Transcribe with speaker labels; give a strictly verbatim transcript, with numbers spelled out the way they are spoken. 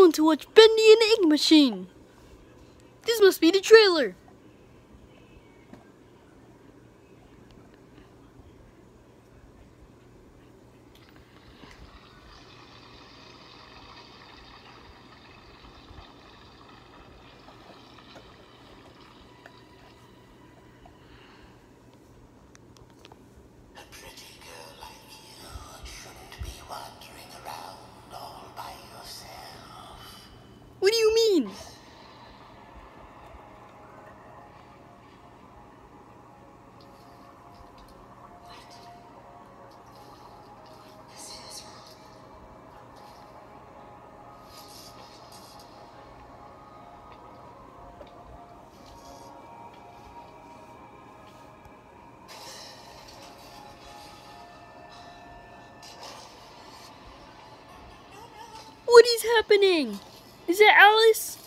Speaker 1: want to watch Bendy and the Ink Machine. This must be the trailer. What do you mean? What is happening? Is that Alice?